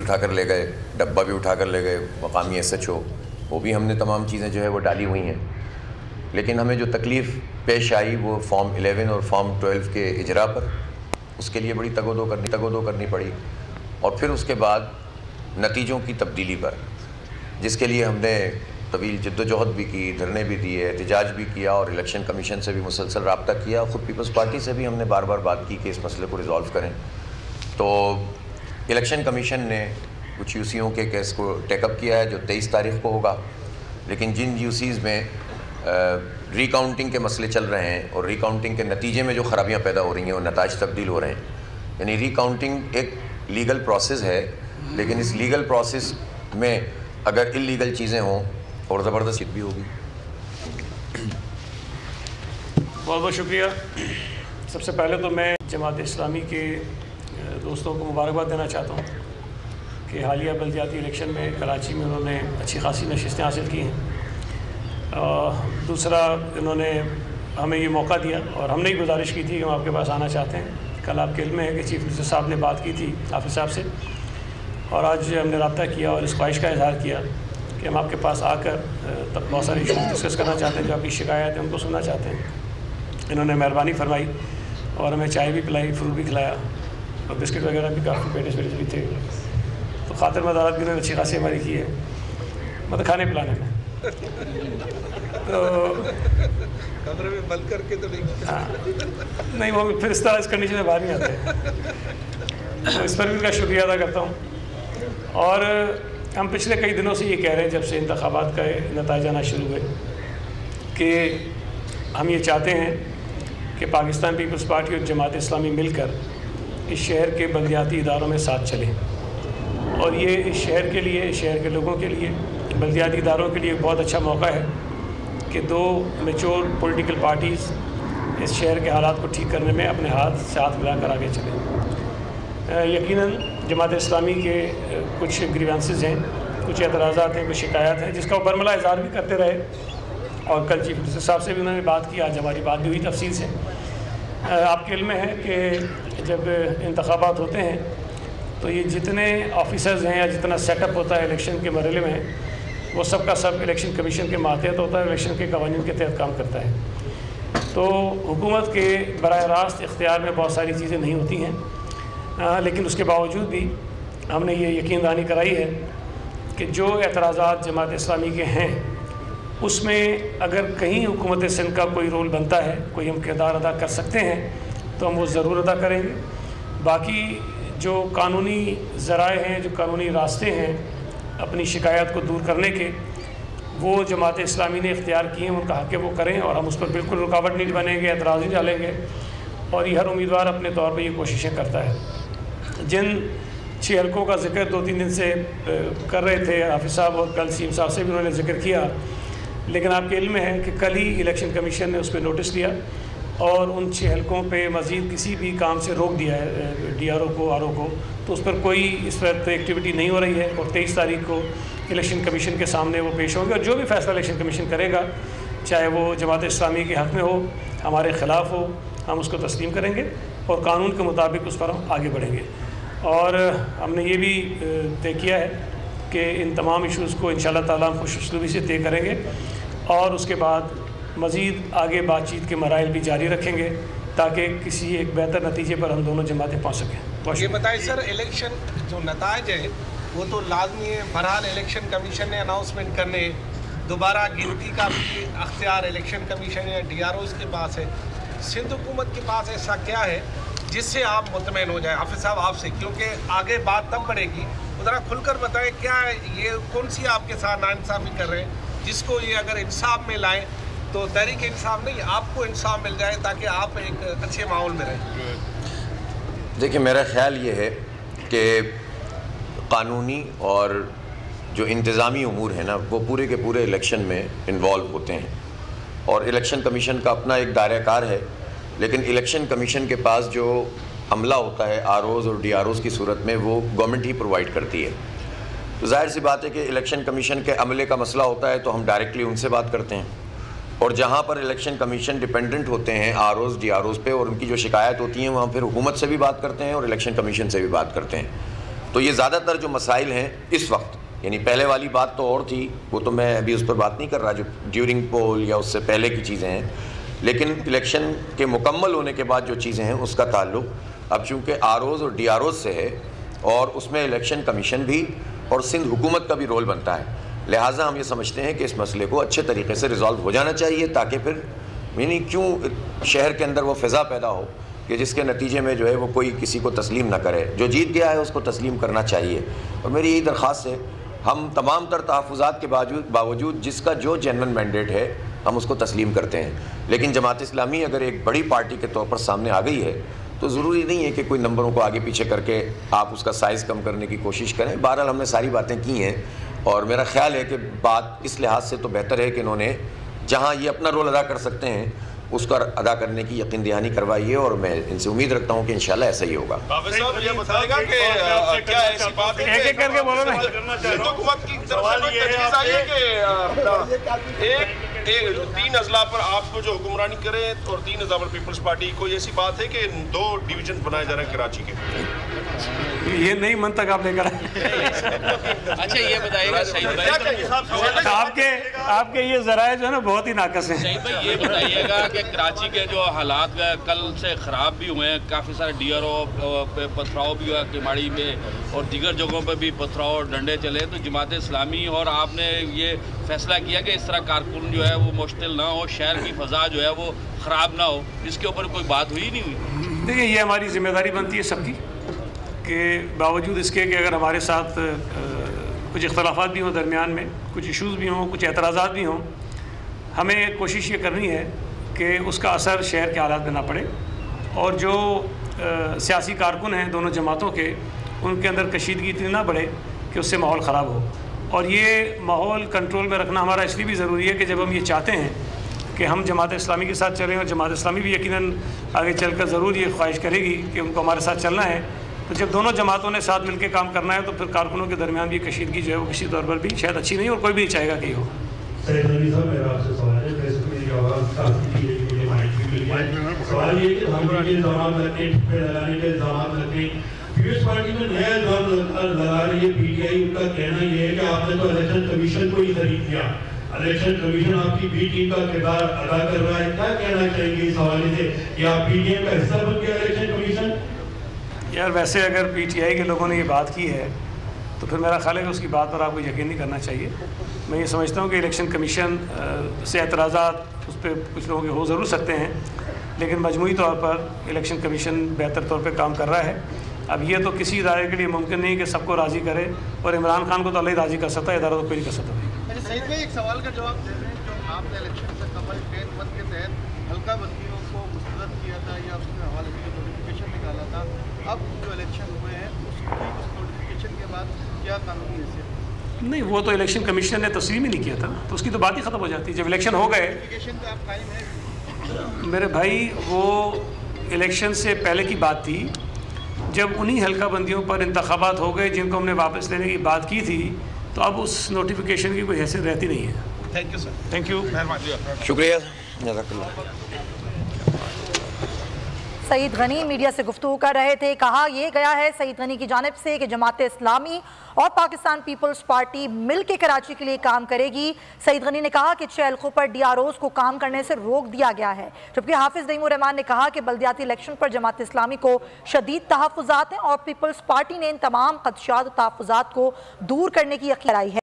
اٹھا کر لے گئے، ڈبہ بھی اٹھا کر لے گئے، مقامی ایس ایچ او، وہ بھی ہم نے تمام چیزیں جو ہے وہ ڈالی ہوئی ہیں. لیکن ہمیں جو تکلیف پیش آئی وہ فارم 11 اور فارم 12 کے اجرا پر، اس کے لیے بڑی تگ و دو کرنی پڑی، اور پھر اس کے بعد نتیجوں کی تبدیلی پر، جس کے لیے ہم نے طویل جد و جہد بھی کی، دھرنے بھی دیے، احتجاج بھی کیا، اور الیکشن کمیشن سے بھی مسلسل رابطہ کیا. خود پیپلز پارٹی سے بھی ہم نے بار بار بات کی کہ اس مسئلے کو ریزالو کریں. تو الیکشن کمیشن نے کچھ یو سیوں کے کیس کو ٹیک اپ کیا ہے جو 23 تاریخ کو ہوگا. لیکن جن یو سیز میں ری کاؤنٹنگ کے مسئلے چل رہے ہیں اور ری کاؤنٹنگ کے نتیجے میں جو خرابیاں پیدا ہو رہی ہیں اور نتائج تبدیل ہو رہے ہیں، یعنی ری کاؤنٹنگ ایک لیگل پروسیس ہے، لیکن اس لیگل پروسیس میں اگر انلیگل چیزیں ہوں اور زبردست بھی ہوگی. بہت بہت شکریہ. سب سے پہلے تو میں جماعت اسلامی کے دوستوں کو مبارکباد دینا چاہتا ہوں کہ حالیہ بلدیاتی الیکشن میں کراچی میں انہوں نے اچھی خاصی نشستیں حاصل کی ہیں. دوسرا، انہوں نے ہمیں یہ موقع دیا، اور ہم نے ہی گزارش کی تھی کہ ہم آپ کے پاس آنا چاہتے ہیں. کل آپ کے علم میں ہے کہ چیف منسٹر صاحب نے بات کی تھی حافظ صاحب سے، اور آج ہم نے رابطہ کیا اور اس خواہش کا اظہار کیا کہ ہم آپ کے پاس آ کر بہت ساری ایشوز ڈسکس کرنا چاہتے ہیں، جو آپ کی شکایت ہے ان کو سننا چاہتے ہیں. انہوں نے مہربانی فرمائی اور ہمیں چائے بھی پلائی، فروٹ بھی کھلایا، اور بسکٹ وغیرہ بھی کافی پیٹس بھی تھے. تو خاطر مدارت بھی انہوں نے اچھی خاصی ہماری کی ہے، مطلب کھانے پلانے میں. تو کمرے میں بند کر کے تو نہیں، وہ پھر اس طرح اس کنڈیشن میں باہر نہیں آتے. تو اس پر بھی ان کا شکریہ ادا کرتا ہوں. اور ہم پچھلے کئی دنوں سے یہ کہہ رہے ہیں جب سے انتخابات کا نتائج آنا شروع ہوئے کہ ہم یہ چاہتے ہیں کہ پاکستان پیپلز پارٹی اور جماعت اسلامی مل کر اس شہر کے بلدیاتی اداروں میں ساتھ چلیں. اور یہ اس شہر کے لیے، اس شہر کے لوگوں کے لیے، بلدیاتی اداروں کے لیے ایک بہت اچھا موقع ہے کہ دو میچور پولیٹیکل پارٹیز اس شہر کے حالات کو ٹھیک کرنے میں اپنے ہاتھ ملا کر آگے چلیں. یقیناً جماعت اسلامی کے کچھ گریوانسز ہیں، کچھ اعتراضات ہیں، کچھ شکایات ہیں، جس کا وہ برملا اظہار بھی کرتے رہے، اور کل چیف منسٹر صاحب سے بھی انہوں نے بات کی، آج ہماری بات بھی ہوئی تفصیل سے. آپ کے علم میں ہے کہ جب انتخابات ہوتے ہیں تو یہ جتنے آفیسرز ہیں یا جتنا سیٹ اپ ہوتا ہے الیکشن کے مرحلے میں، وہ سب کا سب الیکشن کمیشن کے ماتحت ہوتا ہے، الیکشن کے قوانین کے تحت کام کرتا ہے. تو حکومت کے براہ راست اختیار میں بہت ساری چیزیں نہیں ہوتی ہیں، لیکن اس کے باوجود بھی ہم نے یہ یقین دہانی کرائی ہے کہ جو اعتراضات جماعت اسلامی کے ہیں اس میں اگر کہیں حکومت سندھ کا کوئی رول بنتا ہے، کوئی ہم کردار ادا کر سکتے ہیں تو ہم وہ ضرور ادا کریں گے. باقی جو قانونی ذرائع ہیں، جو قانونی راستے ہیں اپنی شکایات کو دور کرنے کے، وہ جماعت اسلامی نے اختیار کیے ہیں، ان کا حق ہے وہ کریں، اور ہم اس پر بالکل رکاوٹ نہیں بنیں گے، اعتراض نہیں ڈالیں گے. اور یہ ہر امیدوار اپنے طور پہ یہ کوششیں کرتا ہے. جن 6 حلقوں کا ذکر 2-3 دن سے کر رہے تھے حافظ صاحب، اور کل سیم صاحب سے بھی انہوں نے ذکر کیا، لیکن آپ کے علم میں ہے کہ کل ہی الیکشن کمیشن نے اس پہ نوٹس لیا اور ان 6 حلقوں پہ مزید کسی بھی کام سے روک دیا ہے ڈی آر او کو، آر او کو. تو اس پر کوئی اس وقت ایکٹیویٹی نہیں ہو رہی ہے، اور 23 تاریخ کو الیکشن کمیشن کے سامنے وہ پیش ہوں گے، اور جو بھی فیصلہ الیکشن کمیشن کرے گا، چاہے وہ جماعت اسلامی کے حق میں ہو، ہمارے خلاف ہو، ہم اس کو تسلیم کریں گے اور قانون کے مطابق اس پر ہم آگے بڑھیں گے. اور ہم نے یہ بھی طے کیا ہے کہ ان تمام ایشوز کو انشاءاللہ تعالیٰ ہم خوش اسلوبی سے طے کریں گے، اور اس کے بعد مزید آگے بات چیت کے مراحل بھی جاری رکھیں گے تاکہ کسی ایک بہتر نتیجے پر ہم دونوں جماعتیں پہنچ سکیں. یہ بتائیں سر، الیکشن جو نتائج ہے وہ تو لازمی ہے، بہرحال الیکشن کمیشن نے اناؤنسمنٹ کرنے، دوبارہ گنتی کا بھی اختیار الیکشن کمیشن یا ڈی آر اوز کے پاس ہے. سندھ حکومت کے پاس ایسا کیا ہے جس سے آپ مطمئن ہو جائیں؟ حافظ صاحب آپ سے، کیونکہ آگے بات تب بڑھے گی، ذرا کھل کر بتائیں کیا یہ کون سی آپ کے ساتھ ناانصافی کر رہے ہیں جس کو یہ اگر انصاف میں لائیں تو تحریک انصاف نہیں، آپ کو انصاف مل جائے تاکہ آپ ایک اچھے ماحول میں رہیں. دیکھیں، میرا خیال یہ ہے کہ قانونی اور جو انتظامی امور ہیں نا، وہ پورے کے پورے الیکشن میں انوالو ہوتے ہیں، اور الیکشن کمیشن کا اپنا ایک دائرہ کار ہے. لیکن الیکشن کمیشن کے پاس جو عملہ ہوتا ہے آر اوز اور ڈی آر اوز کی صورت میں، وہ گورنمنٹ ہی پرووائڈ کرتی ہے. تو ظاہر سی بات ہے کہ الیکشن کمیشن کے عملے کا مسئلہ ہوتا ہے تو ہم ڈائریکٹلی ان سے بات کرتے ہیں، اور جہاں پر الیکشن کمیشن ڈیپینڈنٹ ہوتے ہیں R Os D R Os پہ، اور ان کی جو شکایت ہوتی ہیں، وہاں پھر حکومت سے بھی بات کرتے ہیں اور الیکشن کمیشن سے بھی بات کرتے ہیں. تو یہ زیادہ تر جو مسائل ہیں اس وقت، یعنی پہلے والی بات تو اور تھی، وہ تو میں ابھی اس پر بات نہیں کر رہا جو ڈیورنگ پول یا اس سے پہلے کی چیزیں ہیں، لیکن الیکشن کے مکمل ہونے کے بعد جو چیزیں ہیں اس کا تعلق اب چونکہ آر اوز اور ڈی آر اوز سے ہے، اور اس میں الیکشن کمیشن بھی اور سندھ حکومت کا بھی رول بنتا ہے، لہٰذا ہم یہ سمجھتے ہیں کہ اس مسئلے کو اچھے طریقے سے ریزالو ہو جانا چاہیے، تاکہ پھر یعنی کیوں شہر کے اندر وہ فضا پیدا ہو کہ جس کے نتیجے میں جو ہے وہ کوئی کسی کو تسلیم نہ کرے، جو جیت گیا ہے اس کو تسلیم کرنا چاہیے۔ اور میری یہی درخواست ہے، ہم تمام تر تحفظات کے باوجود جس کا جو جینون مینڈیٹ ہے ہم اس کو تسلیم کرتے ہیں، لیکن جماعت اسلامی اگر ایک بڑی پارٹی کے طور پر سامنے آ گئی ہے تو ضروری نہیں ہے کہ کوئی نمبروں کو آگے پیچھے کر کے آپ اس کا سائز کم کرنے کی کوشش کریں۔ بہرحال ہم نے ساری باتیں کی ہیں، اور میرا خیال ہے کہ بات اس لحاظ سے تو بہتر ہے کہ انہوں نے جہاں یہ اپنا رول ادا کر سکتے ہیں اس کا ادا کرنے کی یقین دہانی کروائی ہے، اور میں ان سے امید رکھتا ہوں کہ انشاءاللہ ایسا ہی ہوگا۔ صاحب یہ بتائے گا کہ کیا ایسی بات ہے کہ حکومت کی طرف سے تجویز آئی ہے کہ ایک 3 اضلاع پر آپ کو جو حکمرانی کرے اور 3 اضلاع پر پیپلز پارٹی، کوئی ایسی بات ہے کہ 2 ڈویژن بنائے جا رہے ہیں کراچی کے؟ یہ نئی منطق آپ لے کر اچھا یہ بتائیے گا آپ کے یہ ذرائع جو ہے نا بہت ہی ناقص ہیں۔ شہید بھائی یہ بتائیے گا کہ کراچی کے جو حالات کل سے خراب بھی ہوئے ہیں، کافی سارے ڈی آر او پتھراؤ بھی ہوا کماڑی میں اور دیگر جگہوں پہ بھی پتھراؤ ڈنڈے چلے، تو جماعت اسلامی اور آپ نے یہ فیصلہ کیا کہ اس طرح کارکن جو ہے وہ مشتعل نہ ہو، شہر کی فضا جو ہے وہ خراب نہ ہو، اس کے اوپر کوئی بات ہوئی نہیں ہوئی؟ دیکھیں یہ ہماری ذمہ داری بنتی ہے سب کی کہ باوجود اس کے کہ اگر ہمارے ساتھ کچھ اختلافات بھی ہوں درمیان میں، کچھ ایشوز بھی ہوں، کچھ اعتراضات بھی ہوں، ہمیں کوشش یہ کرنی ہے کہ اس کا اثر شہر کے حالات میں نہ پڑے، اور جو سیاسی کارکن ہیں دونوں جماعتوں کے، ان کے اندر کشیدگی اتنی نہ بڑھے کہ اس سے ماحول خراب ہو۔ اور یہ ماحول کنٹرول میں رکھنا ہمارا اس لیے بھی ضروری ہے کہ جب ہم یہ چاہتے ہیں کہ ہم جماعت اسلامی کے ساتھ چلیں، اور جماعت اسلامی بھی یقیناً آگے چل کر ضرور یہ خواہش کرے گی کہ ان کو ہمارے ساتھ چلنا ہے، تو جب دونوں جماعتوں نے ساتھ مل کے کام کرنا ہے تو پھر کارکنوں کے درمیان بھی کشیدگی جو ہے وہ کسی طور پر بھی شاید اچھی نہیں، اور کوئی بھی نہیں چاہے گا کہ ہو۔ سید غنی صاحب میرا آپ سے سوال ہے، بیسیکلی جو آواز کافی کی ہے کہ مجھے مائک بھی مل گیا، سوال یہ کہ ہم کے الزامات لگنے، ٹھپے لگانے کے الزامات لگنے، پیپلز پارٹی میں نیا الزام لگا رہی ہے پی ٹی آئی، ان کا کہنا یہ ہے کہ آپ نے تو الیکشن کمیشن کو ہی خرید دیا، الیکشن کمیشن آپ کی بی ٹیم کا کردار ادا کر رہا ہے، کیا کہنا چاہیں گے اس حوالے سے کہ آپ پی ٹی ایم کا حصہ بن گیا الیکشن کمیشن؟ یار ویسے اگر پی ٹی آئی کے لوگوں نے یہ بات کی ہے تو پھر میرا خیال ہے کہ اس کی بات پر آپ کو یقین نہیں کرنا چاہیے۔ میں یہ سمجھتا ہوں کہ الیکشن کمیشن سے اعتراضات اس پہ کچھ لوگوں کے ہو ضرور سکتے ہیں، لیکن مجموعی طور پر الیکشن کمیشن بہتر طور پہ کام کر رہا ہے۔ اب یہ تو کسی ادارے کے لیے ممکن نہیں کہ سب کو راضی کرے، اور عمران خان کو تو اللہ ہی راضی کر سکتا ہے، ادارہ تو کوئی نہیں کر سکتا۔ سعید بھائی ایک سوال کا جواب دے رہے ہیں، جو آپ نے الیکشن سے قبل فین 1 کے تحت حلقہ بندیوں کو مسترد کیا تھا یا اس کے حوالے سے جو نوٹیفیکیشن نکالا تھا، اب جو الیکشن ہوئے ہیں اس نوٹیفیکیشن کے بعد کیا قانونی حیثیت؟ نہیں، وہ تو الیکشن کمیشن نے تسلیم ہی نہیں کیا تھا، تو اس کی تو بات ہی ختم ہو جاتی ہے۔ جب الیکشن ہو گئے نوٹیفیکیشن کا آپ قائم ہے میرے بھائی، وہ الیکشن سے پہلے کی بات تھی، جب انہی حلقہ بندیوں پر انتخابات ہو گئے جن کو ہم نے واپس لینے کی بات کی تھی، تو اب اس نوٹیفیکیشن کی کوئی حیثیت رہتی نہیں ہے۔ Thank you sir, thank you, شکریہ، جزاک اللہ۔ سعید غنی میڈیا سے گفتگو کر رہے تھے۔ کہا یہ گیا ہے سعید غنی کی جانب سے کہ جماعت اسلامی اور پاکستان پیپلز پارٹی مل کے کراچی کے لیے کام کرے گی۔ سعید غنی نے کہا کہ 6 حلقوں پر ڈی آر اوز کو کام کرنے سے روک دیا گیا ہے، جبکہ حافظ نعیم الرحمان نے کہا کہ بلدیاتی الیکشن پر جماعت اسلامی کو شدید تحفظات ہیں، اور پیپلز پارٹی نے ان تمام خدشات و تحفظات کو دور کرنے کی یقین دلائی ہے۔